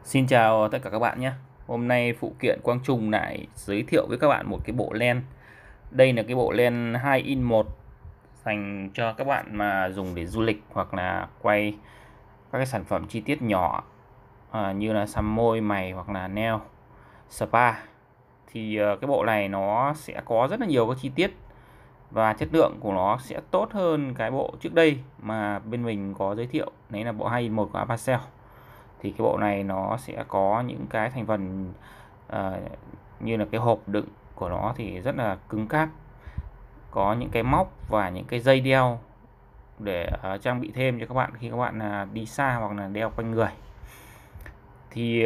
Xin chào tất cả các bạn nhé. Hôm nay phụ kiện Quang Trung lại giới thiệu với các bạn một cái bộ len. Đây là cái bộ len 2 in 1 dành cho các bạn mà dùng để du lịch hoặc là quay các cái sản phẩm chi tiết nhỏ như là xăm môi, mày hoặc là nail, spa. Thì cái bộ này nó sẽ có rất là nhiều các chi tiết và chất lượng của nó sẽ tốt hơn cái bộ trước đây mà bên mình có giới thiệu. Đấy là bộ 2 in 1 của Avacell. Thì cái bộ này nó sẽ có những cái thành phần như là cái hộp đựng của nó thì rất là cứng cáp, có những cái móc và những cái dây đeo để trang bị thêm cho các bạn khi các bạn đi xa hoặc là đeo quanh người. Thì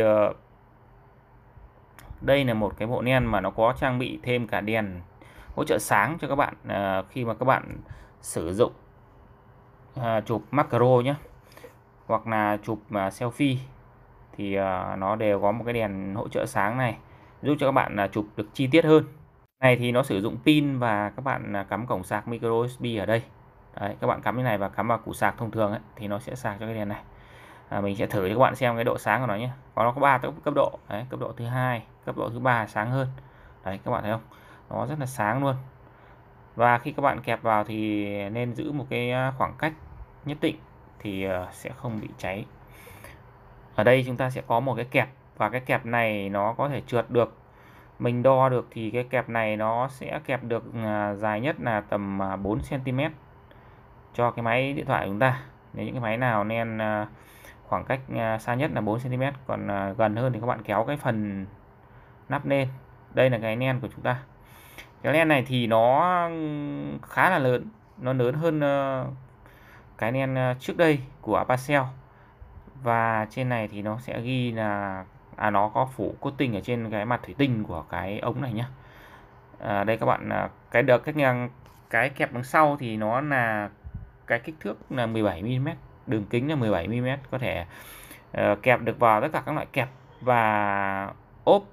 đây là một cái bộ len mà nó có trang bị thêm cả đèn hỗ trợ sáng cho các bạn khi mà các bạn sử dụng chụp macro nhé, hoặc là chụp selfie thì nó đều có một cái đèn hỗ trợ sáng này giúp cho các bạn chụp được chi tiết hơn. Này thì nó sử dụng pin và các bạn cắm cổng sạc micro USB ở đây. Đấy, các bạn cắm cái này và cắm vào củ sạc thông thường ấy, thì nó sẽ sạc cho cái đèn này. Mình sẽ thử cho các bạn xem cái độ sáng của nó nhé. Nó có 3 cấp độ. Đấy, cấp độ thứ hai, cấp độ thứ ba sáng hơn. Đấy, các bạn thấy không? Nó rất là sáng luôn. Và khi các bạn kẹp vào thì nên giữ một cái khoảng cách nhất định thì sẽ không bị cháy. Ở đây chúng ta sẽ có một cái kẹp và cái kẹp này nó có thể trượt được. Mình đo được thì cái kẹp này nó sẽ kẹp được dài nhất là tầm 4 cm cho cái máy điện thoại của chúng ta. Nếu những cái máy nào nên khoảng cách xa nhất là 4 cm, còn gần hơn thì các bạn kéo cái phần nắp lên. Đây là cái len của chúng ta. Cái len này thì nó khá là lớn, nó lớn hơn cái len trước đây của Avacell. Và trên này thì nó sẽ ghi là nó có phủ coating ở trên cái mặt thủy tinh của cái ống này nhé. Đây các bạn, cái kẹp đằng sau thì nó là cái kích thước là 17 mm, đường kính là 17 mm, có thể kẹp được vào tất cả các loại kẹp và ốp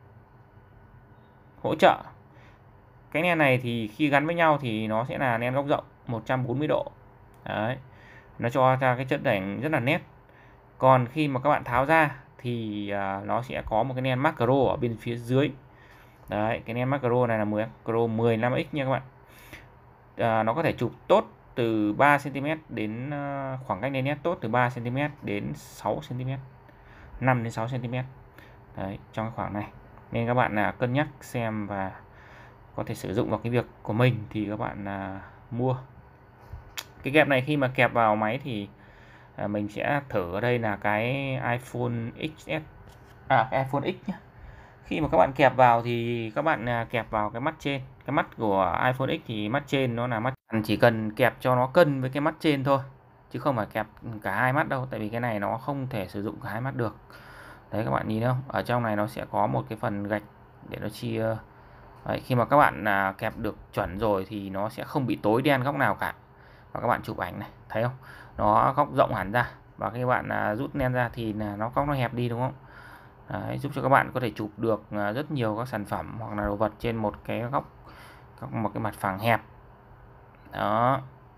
hỗ trợ. Cái len này thì khi gắn với nhau thì nó sẽ là len góc rộng 140 độ. Đấy, nó cho ra cái chất ảnh rất là nét. Còn khi mà các bạn tháo ra thì nó sẽ có một cái len macro ở bên phía dưới. Đấy, cái len macro này là macro 15x nha các bạn. Nó có thể chụp tốt từ 3 cm đến khoảng cách lên nét tốt từ 3 cm đến 6 cm, 5 đến 6 cm. Đấy, trong cái khoảng này. Nên các bạn cân nhắc xem và có thể sử dụng vào cái việc của mình thì các bạn mua. Cái kẹp này khi mà kẹp vào máy thì mình sẽ thử ở đây là cái iPhone XS, cái iPhone X nhé. Khi mà các bạn kẹp vào thì các bạn kẹp vào cái mắt trên. Cái mắt của iPhone X thì mắt trên nó là mắt, chỉ cần kẹp cho nó cân với cái mắt trên thôi, chứ không phải kẹp cả hai mắt đâu, tại vì cái này nó không thể sử dụng cả hai mắt được. Đấy, các bạn nhìn thấy không? Ở trong này nó sẽ có một cái phần gạch để nó chia. Đấy, khi mà các bạn kẹp được chuẩn rồi thì nó sẽ không bị tối đen góc nào cả. Và các bạn chụp ảnh này, thấy không? Nó góc rộng hẳn ra. Và khi bạn rút len ra thì nó góc nó hẹp đi, đúng không? Đấy, giúp cho các bạn có thể chụp được rất nhiều các sản phẩm hoặc là đồ vật trên một cái góc, một cái mặt phẳng hẹp. Đó.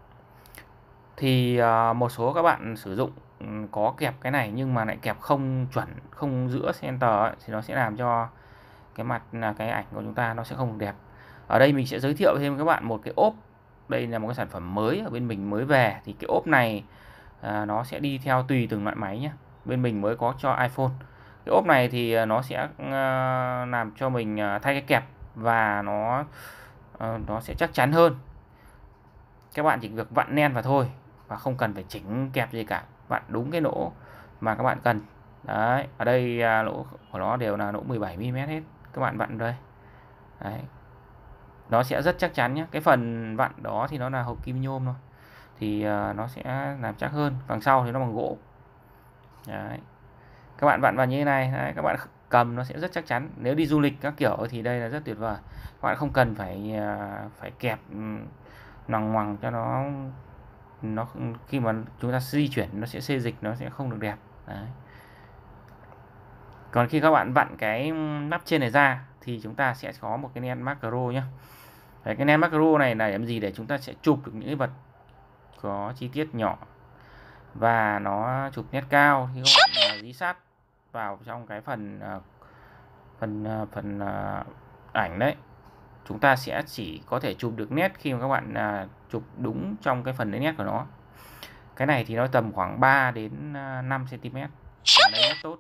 Thì một số các bạn sử dụng có kẹp cái này nhưng mà lại kẹp không chuẩn, không giữa center ấy, thì nó sẽ làm cho cái mặt cái ảnh của chúng ta nó sẽ không đẹp. Ở đây mình sẽ giới thiệu thêm các bạn một cái ốp. Đây là một cái sản phẩm mới ở bên mình mới về, thì cái ốp này nó sẽ đi theo tùy từng loại máy nhé. Bên mình mới có cho iPhone. Cái ốp này thì nó sẽ làm cho mình thay cái kẹp và nó sẽ chắc chắn hơn. Các bạn chỉ việc vặn len vào thôi và không cần phải chỉnh kẹp gì cả, vặn đúng cái lỗ mà các bạn cần. Đấy, ở đây lỗ của nó đều là lỗ 17 mm hết. Các bạn vặn đây. Đấy. Nó sẽ rất chắc chắn nhé. Cái phần vặn đó thì nó là hộp kim nhôm thôi. Thì nó sẽ làm chắc hơn. Đằng sau thì nó bằng gỗ. Đấy. Các bạn vặn vào như thế này, đấy, các bạn cầm nó sẽ rất chắc chắn. Nếu đi du lịch các kiểu thì đây là rất tuyệt vời. Các bạn không cần phải kẹp loằng ngoằng cho nó khi mà chúng ta di chuyển nó sẽ xê dịch, nó sẽ không được đẹp. Đấy. Còn khi các bạn vặn cái nắp trên này ra thì chúng ta sẽ có một cái len macro nhé. Đấy, cái len macro này là làm gì? Để chúng ta sẽ chụp được những cái vật có chi tiết nhỏ và nó chụp nét cao khi các bạn dí sát vào trong cái phần ảnh đấy, chúng ta sẽ chỉ có thể chụp được nét khi mà các bạn chụp đúng trong cái phần nét của nó. Cái này thì nó tầm khoảng 3 đến 5 cm. Đấy rất tốt.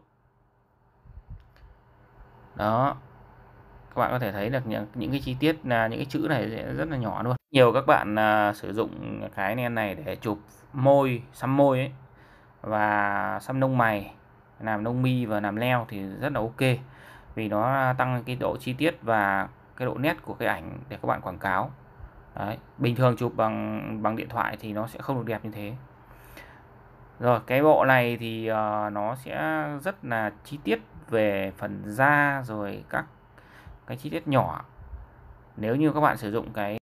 Đó. Các bạn có thể thấy được những cái chi tiết là những cái chữ này rất là nhỏ luôn. Nhiều các bạn sử dụng cái len này để chụp môi, xăm môi ấy, và xăm lông mày, làm lông mi và làm leo thì rất là ok. Vì nó tăng cái độ chi tiết và cái độ nét của cái ảnh để các bạn quảng cáo. Đấy, bình thường chụp bằng điện thoại thì nó sẽ không được đẹp như thế. Rồi, cái bộ này thì nó sẽ rất là chi tiết về phần da rồi các cái chi tiết nhỏ. Nếu như các bạn sử dụng cái